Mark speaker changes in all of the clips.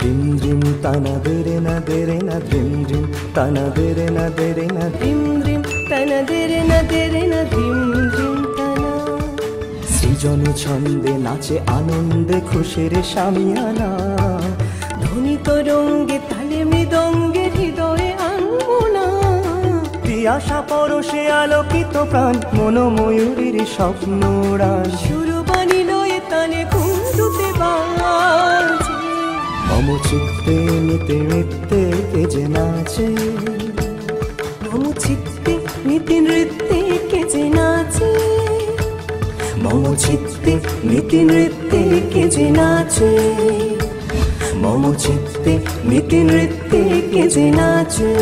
Speaker 1: ধিম ধিম তানা দেরে না দেরে না ধিম ধিম তানা দেরে না দেরে না ধিম ধিম তানা দেরে না দেরে না ধিম ধিম তানা। সৃজন ছন্দে নাচে আনন্দে খুশির শামিয়ানা, ধ্বনি তরঙ্গে তালে মৃদঙ্গে হৃদয়ে আনমনা। তিয়াশা পরশে আলোকিত প্রাণ মনোময়ূরীর স্বপ্নরান, সুরবাণী লয়ে তালে কুঞ্জুতে বাজে। মম চিত্তে নিতে নৃত্যে কে যে নাচে, মম চিত্তে নিতে নৃত্যে কে যে নাচে, মম চিত্তে নিতে নৃত্যে কে যে নাচে, মম চিত্তে নিতে নৃত্যে কে যে নাচে।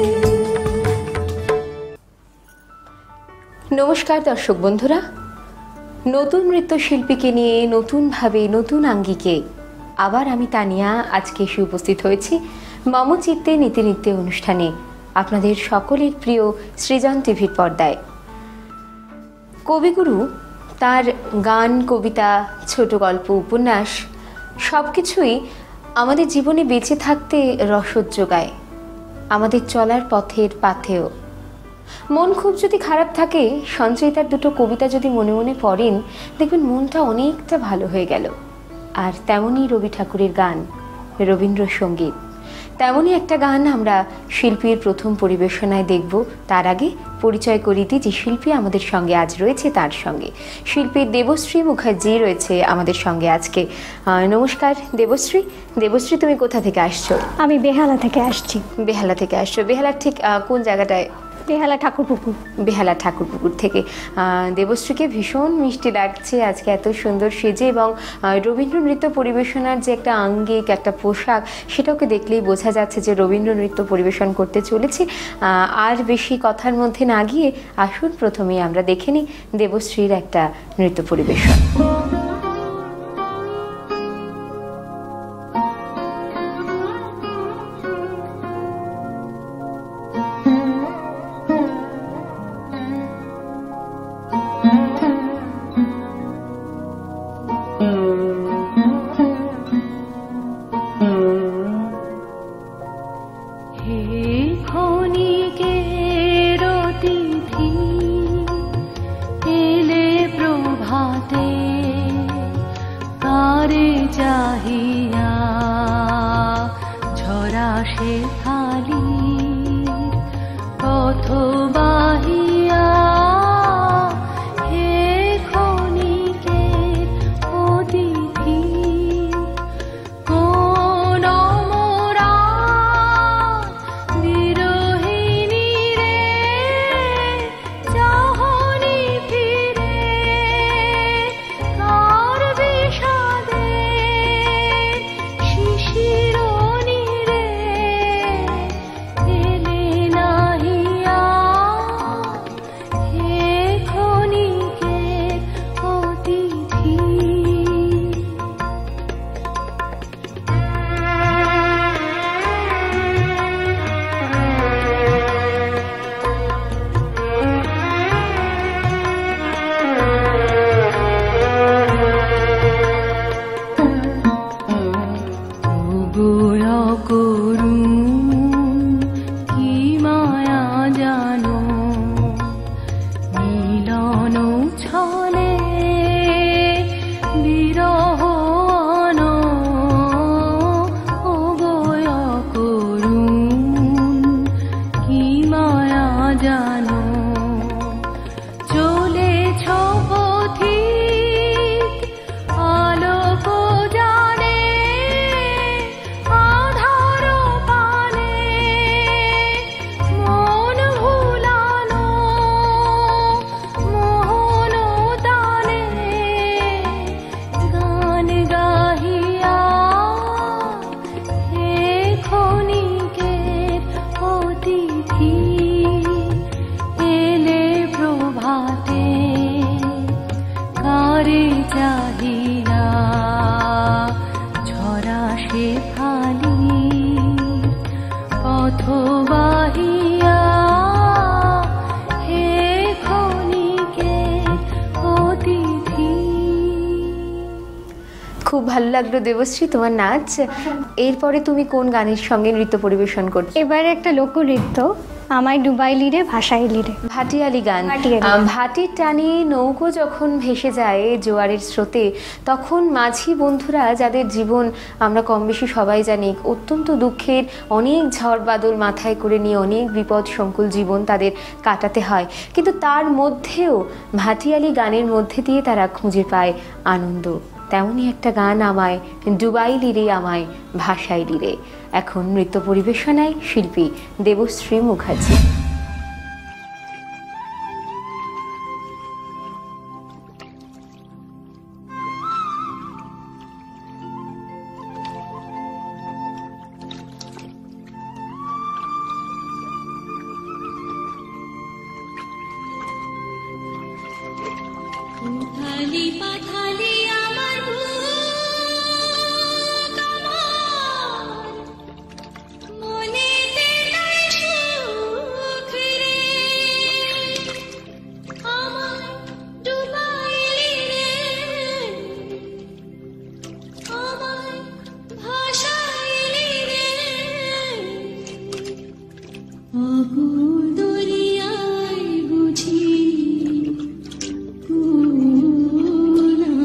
Speaker 2: নমস্কার দর্শক বন্ধুরা, নতুন নৃত্যশিল্পীকে নিয়ে নতুনভাবে নতুন আঙ্গিকে আবার আমি তানিয়া আজকে এসে উপস্থিত হয়েছি মম চিত্তে নীতি নৃত্যে অনুষ্ঠানে, আপনাদের সকলের প্রিয় সৃজন টিভির পর্দায়। কবিগুরু তার গান, কবিতা, ছোট গল্প, উপন্যাস সব কিছুই আমাদের জীবনে বেঁচে থাকতে রসদ যোগায়, আমাদের চলার পথের পাথেও। মন খুব যদি খারাপ থাকে, সঞ্চয়িতার দুটো কবিতা যদি মনে মনে পড়েন, দেখবেন মনটা অনেকটা ভালো হয়ে গেল। আর তেমনই রবি ঠাকুরের গান, রবীন্দ্রসঙ্গীত, তেমনই একটা গান আমরা শিল্পীর প্রথম পরিবেশনায় দেখব। তার আগে পরিচয় করিয়ে দিই যে শিল্পী আমাদের সঙ্গে আজ রয়েছে, তার সঙ্গে শিল্পী দেবশ্রী মুখার্জি রয়েছে আমাদের সঙ্গে আজকে। নমস্কার দেবশ্রী। দেবশ্রী, তুমি কোথা থেকে আসছো?
Speaker 3: আমি বেহালা থেকে আসছি।
Speaker 2: বেহালা থেকে আসছো? বেহালার ঠিক কোন জায়গাটায়?
Speaker 3: বেহালা ঠাকুরপুকুর।
Speaker 2: বেহালা ঠাকুরপুকুর থেকে। দেবশ্রীকে ভীষণ মিষ্টি লাগছে আজকে, এত সুন্দর সেজে, এবং রবীন্দ্র নৃত্য পরিবেশনার যে একটা আঙ্গিক, একটা পোশাক, সেটাকে দেখলেই বোঝা যাচ্ছে যে রবীন্দ্র নৃত্য পরিবেশন করতে চলেছে। আর বেশি কথার মধ্যে না গিয়ে আসুন প্রথমেই আমরা দেখে নিই দেবশ্রীর একটা নৃত্য পরিবেশন। খুব ভালো লাগলো দেবশ্রী তোমার নাচ। এরপরে তুমি কোন গানের সঙ্গে নৃত্য পরিবেশন করছো?
Speaker 3: এবারে একটা লোকনৃত্য, আমায় ডুবাইলি রে ভাসাইলি রে,
Speaker 2: ভাটিয়ালি গান।
Speaker 3: ভাটিয়ালি।
Speaker 2: ভাটির টানে নৌকো যখন ভেসে যায় জোয়ারের স্রোতে, তখন মাঝি বন্ধুরা যাদের জীবন আমরা কম বেশি সবাই জানি অত্যন্ত দুঃখের, অনেক ঝড় বাদল মাথায় করে নিয়ে অনেক বিপদ সংকুল জীবন তাদের কাটাতে হয়, কিন্তু তার মধ্যেও ভাটিয়ালি গানের মধ্যে দিয়ে তারা খুঁজে পায় আনন্দ। তেমনই একটা গান আমায় ডুবাইলি রে আমায় ভাসাইলি রে। এখন নৃত্য পরিবেশনায় শিল্পী দেবশ্রী মুখার্জি।
Speaker 4: পাথালি পাথালি আমার বুক আমার, মনেতে নাই সুখ রে, আমায় ডুবাইলি রে, আমায় ভাসাইলি রে, অকুল দরিয়ায় বুঝি কোন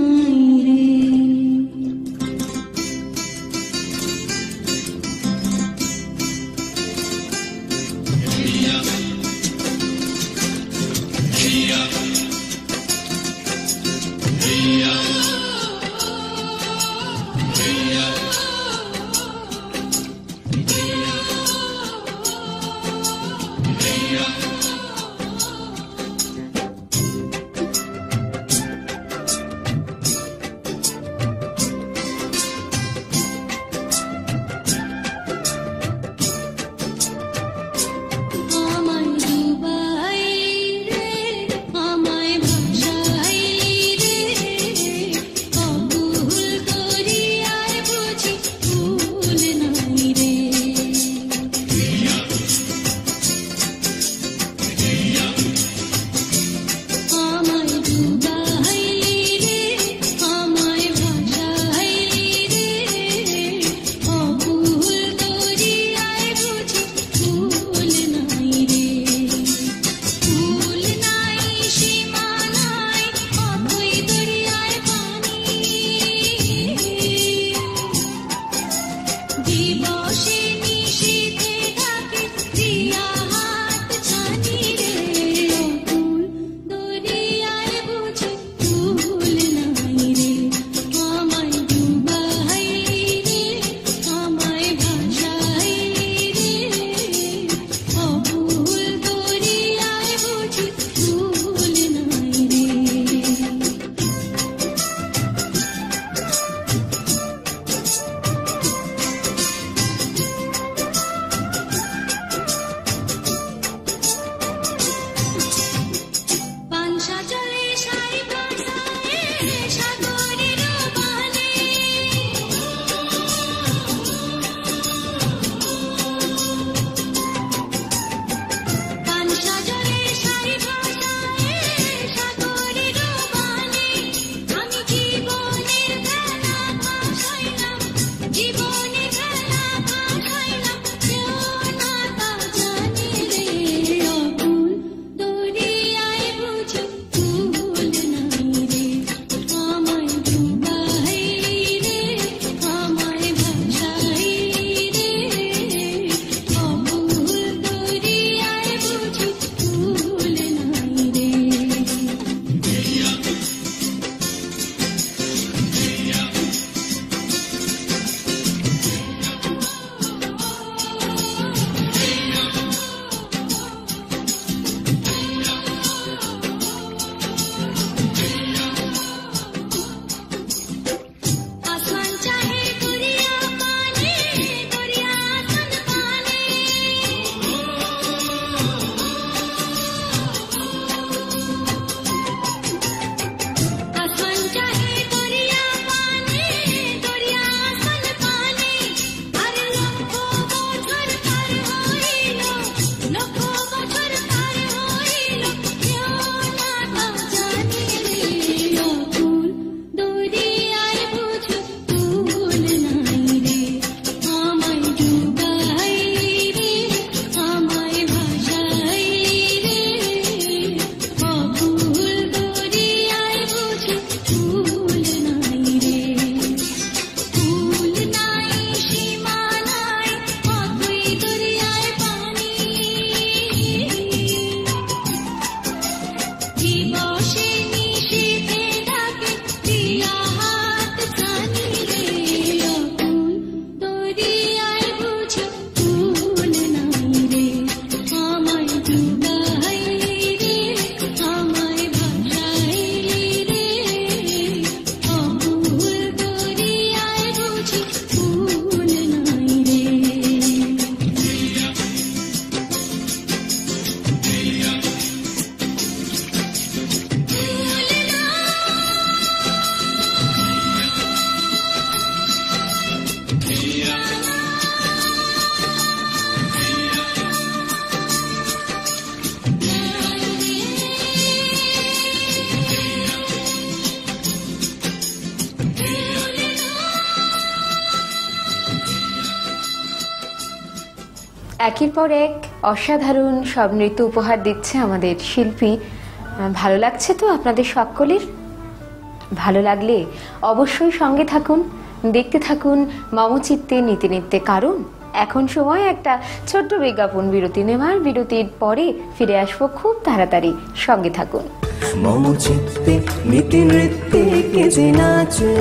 Speaker 2: একের পর এক অসাধারণ সব নৃত্য উপহার দিচ্ছে আমাদের শিল্পী। ভালো লাগছে তো আপনাদের সকলের? ভালো লাগলে অবশ্যই সঙ্গে থাকুন, দেখতে থাকুন মমচিত্তে নীতি নিত্যে, কারণ এখন সময় একটা ছোট্ট বিজ্ঞাপন বিরতি নেওয়ার। বিরতির পরে ফিরে আসবো খুব তাড়াতাড়ি, সঙ্গে থাকুন।
Speaker 1: মমচিত্তে নীতি নৃত্যে কে যে নাচে,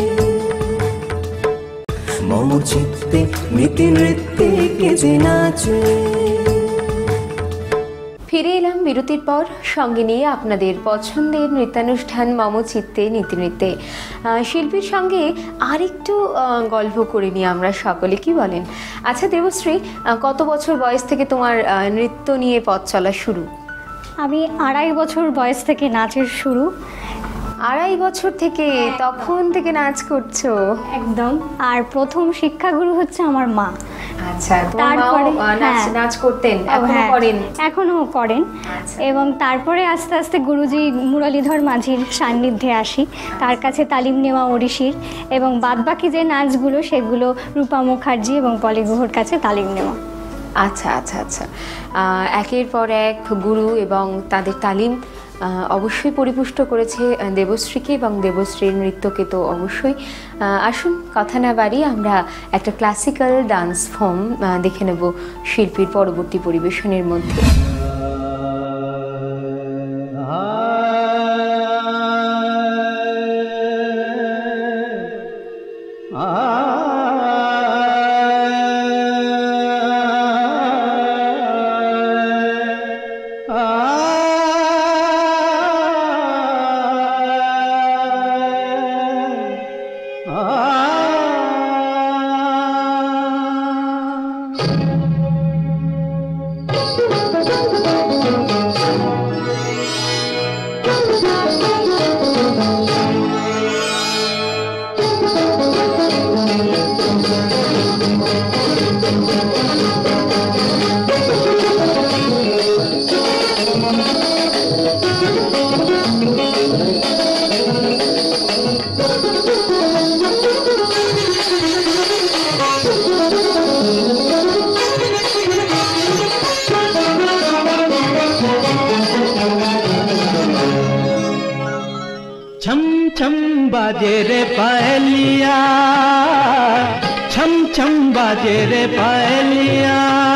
Speaker 1: মমচিত্তে নীতি নৃত্যে কে যে নাচে।
Speaker 2: ফিরে এলাম বিরতির পর, সঙ্গে নিয়ে আপনাদের পছন্দের নৃত্যানুষ্ঠান মমচিত্তে নীতি নৃত্যে। শিল্পীর সঙ্গে আরেকটু গল্প করে নিয়ে আমরা সকলে, কি বলেন? আচ্ছা দেবশ্রী, কত বছর বয়স থেকে তোমার নৃত্য নিয়ে পথ চলা শুরু?
Speaker 3: আমি 2.5 বছর বয়স থেকে নাচের শুরু।
Speaker 2: 2.5 বছর থেকে? তখন থেকে নাচ করছো?
Speaker 3: একদম। আর প্রথম শিক্ষাগুরু হচ্ছে আমার মা।
Speaker 2: আচ্ছা, তারপরে নাচ করতেন? এখনো করেন?
Speaker 3: এখনো করেন।
Speaker 2: আচ্ছা।
Speaker 3: এবং তারপরে আস্তে আস্তে গুরুজি মুরলীধর মাঝির সান্নিধ্যে আসি, তার কাছে তালিম নেওয়া ওড়িশির, এবং বাদবাকি যে নাচগুলো সেগুলো রূপা মুখার্জি এবং পলি গুহর কাছে তালিম নেওয়া।
Speaker 2: আচ্ছা আচ্ছা আচ্ছা, একের পর এক গুরু এবং তাদের তালিম অবশ্যই পরিপুষ্ট করেছে দেবশ্রীকে এবং দেবশ্রীর নৃত্যকে তো অবশ্যই। আসুন কথা না বাড়িয়ে আমরা একটা ক্লাসিক্যাল ডান্স ফর্ম দেখে নেব শিল্পীর পরবর্তী পরিবেশনের মধ্যে।
Speaker 5: छम छम बाजे रे पायलिया, छम छम बाजे रे पायलिया,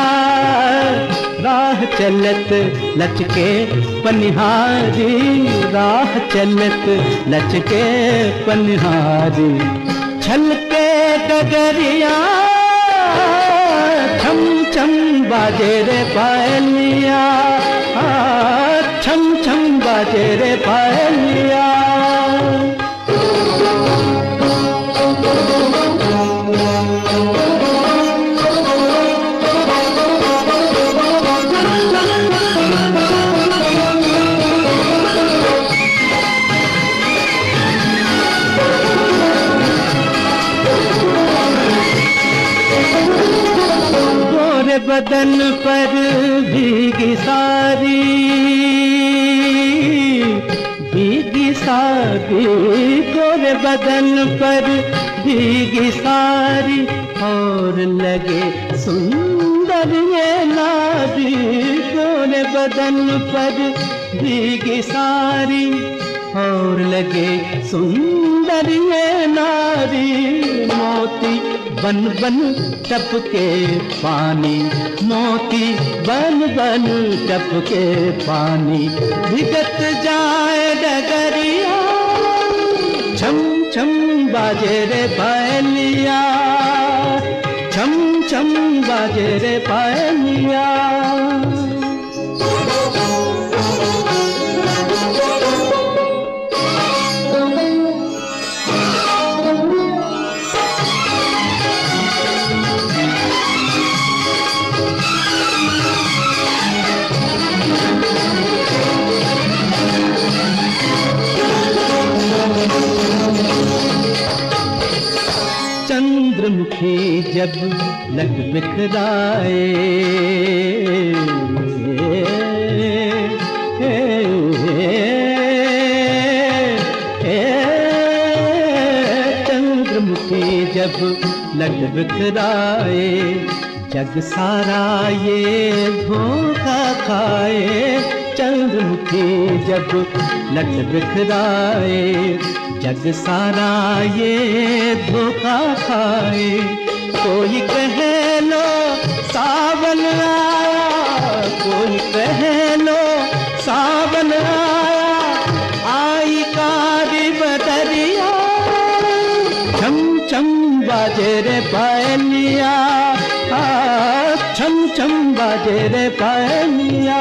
Speaker 5: राह चलत लचके पनिहारी, राह चलत लचके पनिहारी, छलके डगरिया, छम छम बाजे रे पायलिया, छम छम बाजे रे पायलिया। बदन पर भीगी सारी, भीगी सारी, गोरे बदन पर भीगी सारी, और लगे सुंदर ये नारी, गोरे बदन पर भीगी सारी, और लगे सुंदर ये नारी, मोती बन बन टपके पानी, मोती बन बन टपके पानी, भिगत जाए डगरिया, छम छम बाजे रे पायलिया, छम छम बाजे रे पायलिया। चंद्रमुखी जब लग बिखराए, चंद्रमुखी जब लग बिखराए, जग सारा ये धोखा खाए, चंद्रमुखी जब लट बिखराए, जग सारा ये धोखा खाए। कोई कह लो सावन आया, कोई कह लो सावन आया, आई कारी बदरिया, छम छम बाजे रे पायलिया, छम छम बाजे रे पायलिया।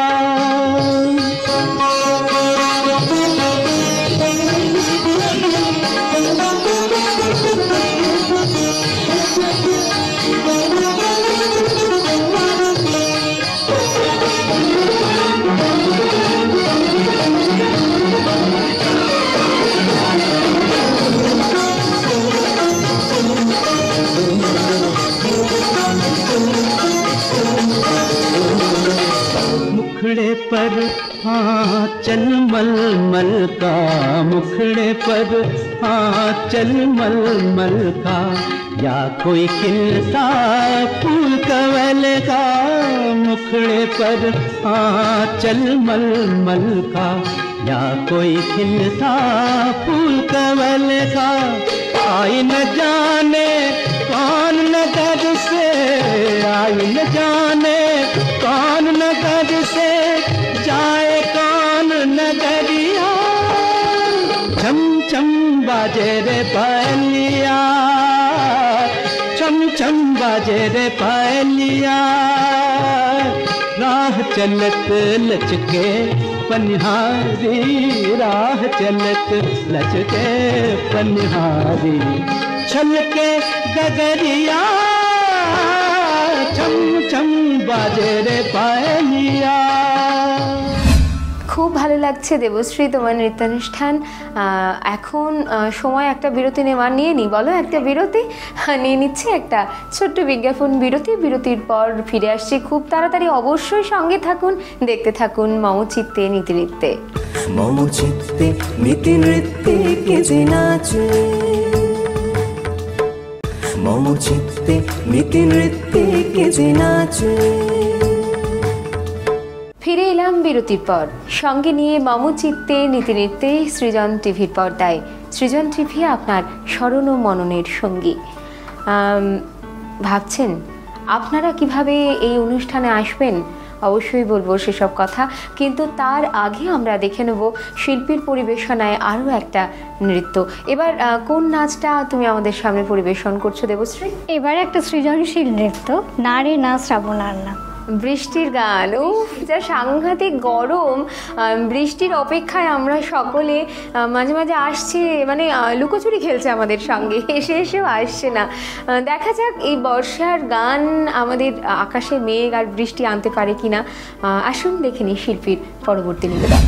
Speaker 5: मुखड़े पर आंचल मलमल का, मुखड़े पर आंचल मलमल का, या कोई खिलता फूल कमल का, मुखड़े पर आंचल मलमल का, या कोई खिलता फूल कमल का। आई न जाने कौन नगर से, आई न जाने कौन नगर से, जाए कौन नगरिया, छम छम बाजे रे पायलिया, छम छम बाजे रे पायलिया। राह चलत लचके पनिहारी, राह चलत लचके पनिहारी, छलके गगरिया, छम छम बाजे रे पायलिया।
Speaker 2: খুব ভালো লাগছে দেবশ্রী তোমার নৃত্যানুষ্ঠান। এখন সময় একটা বিরতি নেওয়ার, নিয়ে নি বলো একটা বিরতি নিয়ে নিচ্ছি, একটা ছোট্ট বিজ্ঞাপন বিরতি। বিরতির পর ফিরে আসছি খুব তাড়াতাড়ি, অবশ্যই সঙ্গে থাকুন, দেখতে থাকুন মম চিত্তে নীতি নৃত্যে।
Speaker 1: মম চিত্তে নীতি নৃত্যে কে যে নাচে, মম চিত্তে নীতি নৃত্যে কে যে নাচে।
Speaker 2: ফিরে এলাম বিরতির পর, সঙ্গে নিয়ে মম চিত্তে নীতি নৃত্যে সৃজন টিভির পর্দায়। সৃজন টিভি আপনার স্মরণ ও মননের সঙ্গী। ভাবছেন আপনারা কিভাবে এই অনুষ্ঠানে আসবেন, অবশ্যই বলবো সেসব কথা, কিন্তু তার আগে আমরা দেখে নেব শিল্পীর পরিবেশনায় আরও একটা নৃত্য। এবার কোন নাচটা তুমি আমাদের সামনে পরিবেশন করছো দেবশ্রী?
Speaker 3: এবার একটা সৃজনশীল নৃত্য, না রে না শ্রাবণ আর না।
Speaker 2: বৃষ্টির গান, ও যা সাংঘাতিক গরম, বৃষ্টির অপেক্ষায় আমরা সকলে মাঝে মাঝে আসছে, মানে লুকোচুরি খেলছে আমাদের সঙ্গে, এসেও আসছে না। দেখা যাক এই বর্ষার গান আমাদের আকাশে মেঘ আর বৃষ্টি আনতে পারে কিনা। আসুন দেখে নিই শিল্পীর পরবর্তী নিবেদন।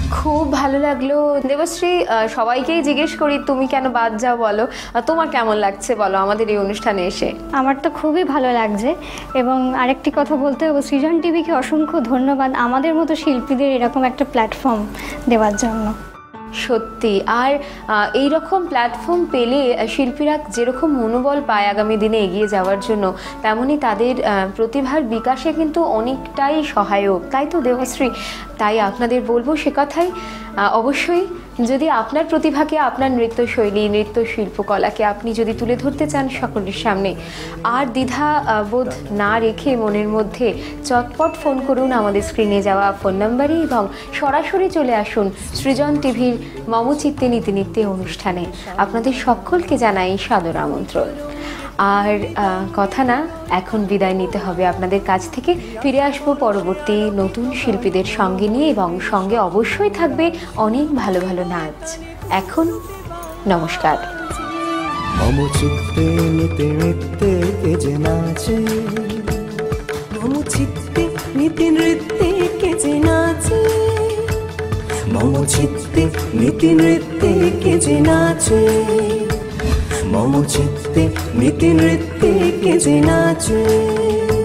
Speaker 2: খুব ভালো লাগলো দেবশ্রী। সবাইকেই জিজ্ঞেস করি তুমি কেন বাদ যাও বলো, তোমার কেমন লাগছে বলো আমাদের এই অনুষ্ঠানে এসে?
Speaker 3: আমার তো খুবই ভালো লাগছে, এবং আরেকটি কথা বলতে হবে, সৃজন টিভিকে অসংখ্য ধন্যবাদ আমাদের মতো শিল্পীদের এরকম একটা প্ল্যাটফর্ম দেওয়ার জন্য।
Speaker 2: সত্যি, আর এই রকম প্ল্যাটফর্ম পেলে শিল্পীরা যেরকম মনোবল পায় আগামী দিনে এগিয়ে যাওয়ার জন্য, তেমনি তাদের প্রতিভার বিকাশে কিন্তু অনেকটাই সহায়ক, তাই তো দেবশ্রী? তাই আপনাদের বলবো সে কথাই, অবশ্যই যদি আপনার প্রতিভাকে, আপনার নৃত্যশৈলী, নৃত্য শিল্পকলাকে আপনি যদি তুলে ধরতে চান সকলের সামনে, আর দ্বিধা বোধ না রেখে মনের মধ্যে চটপট ফোন করুন আমাদের স্ক্রিনে যাওয়া ফোন নাম্বারে, এবং সরাসরি চলে আসুন সৃজন টিভির মমচিত্তে নীতি নিত্যে অনুষ্ঠানে। আপনাদের সকলকে জানাই সাদর আমন্ত্রণ। আর কথা না, এখন বিদায় নিতে হবে আপনাদের কাছ থেকে। ফিরে আসবো পরবর্তী নতুন শিল্পীদের সঙ্গে নিয়ে, এবং সঙ্গে অবশ্যই থাকবে অনেক ভালো ভালো নাচ। এখন নমস্কার।
Speaker 1: মম চিত্তে নিতে নিত্যে কে যে নাচে, মম চিত্তে নিতে নৃত্যে কে যে নাচে, মম চিত্তে নিতে নৃত্যে কে যে নাচে, মম চিত্তে নিতে নৃত্যে কে যে নাচে।